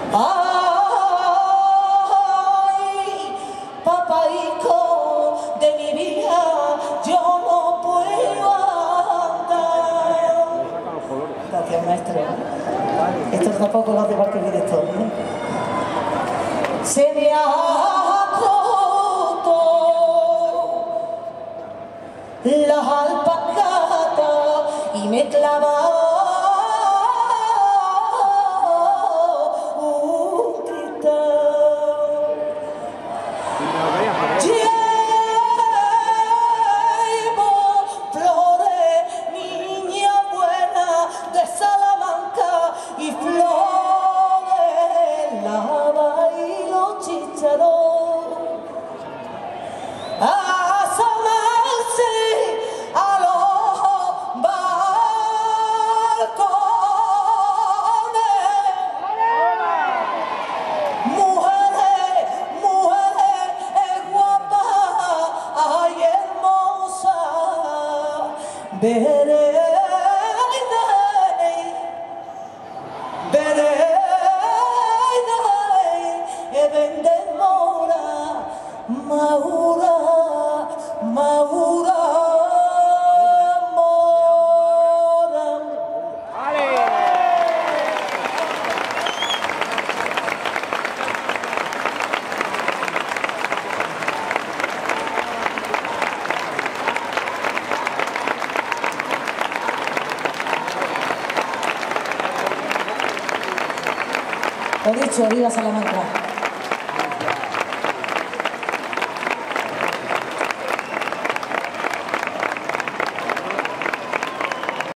Ay, papaico de mi vida, yo no puedo andar. Gracias, maestro. Esto tampoco lo hace cualquier director, ¿no? Se me agotó las alpargatas y me clavaba un cristal. Llevo flores, niña buena de Salamanca, y flores, lava y los chícharos. Asomarse a los balcones. Mujeres, mujeres guapas, ay hermosa, vender mora, Maura, Maura, mora. Lo dicho, viva Salamanca.